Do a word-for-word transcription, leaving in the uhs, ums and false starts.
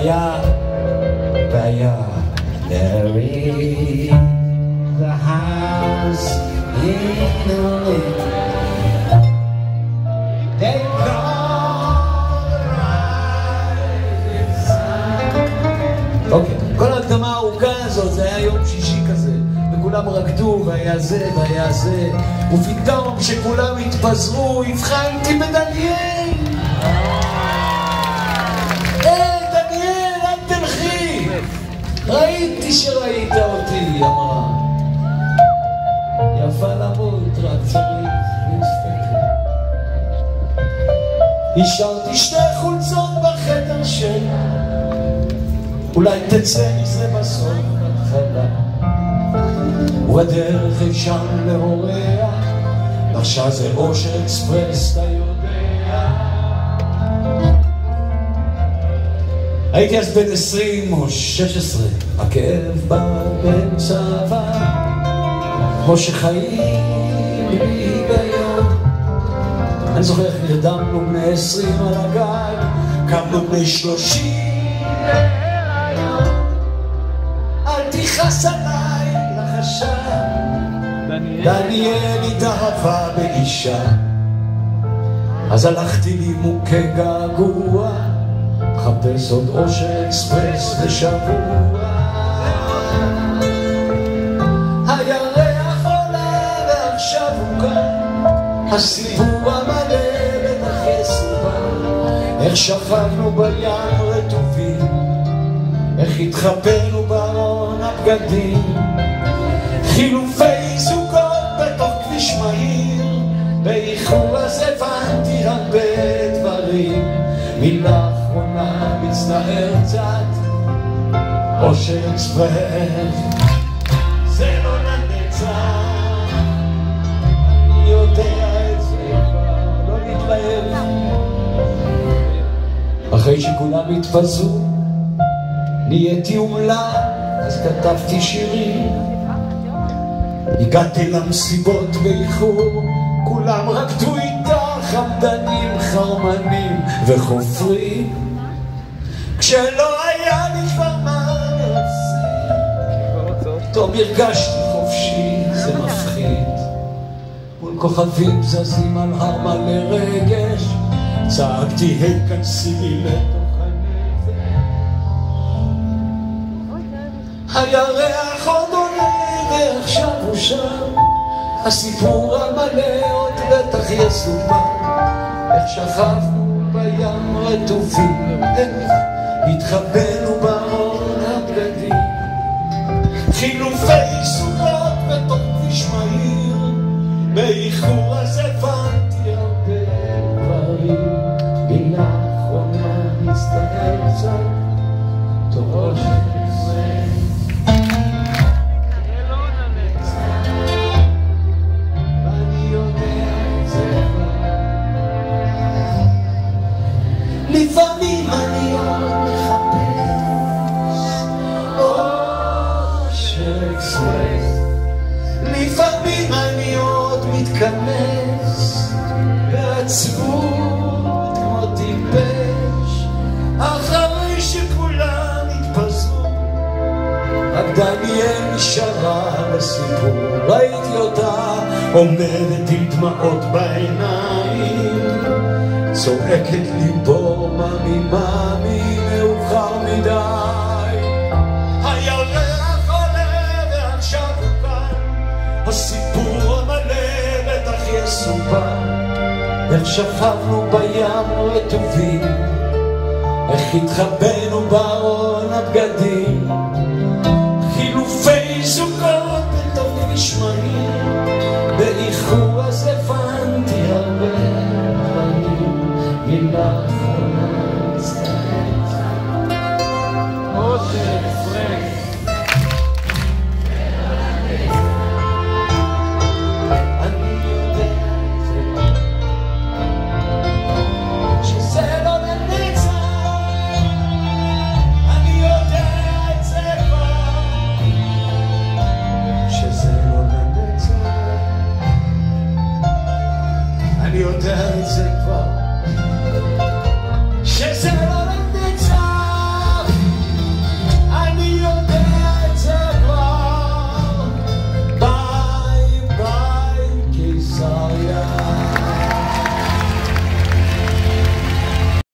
והיה, והיה, there is a house in the lake. They call the rising sun. אוקיי, כל ההקדמה הארוכה הזאת, זה היה יום שישי כזה, וכולם רקדו, והיה זה, והיה זה, ופתאום כשכולם התפזרו, הבחנתי בדניאל. אה, דניאל, אל תלכי. ראיתי שראית אותי, אמרה. יפה למות, רק צריך להסתכל. השארתי שתי חולצות בחדר שלה, אולי תצא מזה בסוף התחלה. ובדרך אפשר להורע, עכשיו זה אושר אקספרס, אתה יודע. הייתי אז בן עשרים או שש עשרה, הכאב בא באמצע עבר, כמו שחיים לי ביום. אני זוכר איך נרדמנו בני עשרים על הגג, קמנו בני שלושים להיריון. אל תכעס עליי לחשב, דניאל התאהבה באישה. אז הלכתי לי מוכה געגוע, מחפש עוד אושר אקספרס לשבוע. הירח עולה ועכשיו הוא כאן, הסיפור המלא בטח יסופר. איך שכבנו בים רטובים, איך התחבאנו בארון הבגדים, חילופי זוגות בתוך כביש מהיר. באיחור אז הבנתי הרבה דברים, מילה אחרונה מצטער קצת, אושר אקספרס זה לא לנצח. אני יודע את זה כבר, לא נתלהב. אחרי שכולם התפזרו נהייתי אומלל, אז כתבתי שירים. הגעתי למסיבות באיחור, כולם רקדו איתה, חמדנים, חרמנים וחופרים. כשלא היה לי כבר מה להפסיד, פתאום הרגשתי חופשי, זה מפחיד. מול כוכבים זזים על הר מלא רגש, צעקתי היכנסי לי לתוך הנפש. הירח עוד עולה ועכשיו הוא שם, הסיפור המלא עוד בטח יסופר. איך שכבנו בים רטובים, איך התחבאנו בארון הבגדים, חילופי זוגות בתוך כביש מהיר. באיחור אז הבנתי הרבה דברים, מילה אחרונה מצטער קצת, תורו של לפעמים אני עוד מחפש אושר אקספרס, לפעמים אני עוד מתכנס בעצבות כמו טיפש. אחרי שכולם התפזרו, רק דניאל נשארה לסיפור. ראיתי אותה עומדת עם דמעות בעיניים, צועקת לי בו ממי ממי מאוחר מדי. הירח עולה ועכשיו הוא כאן, הסיפור המלא בטח יסופר. איך שכבנו בים רטובים, איך התחבאנו בארון הבגדים,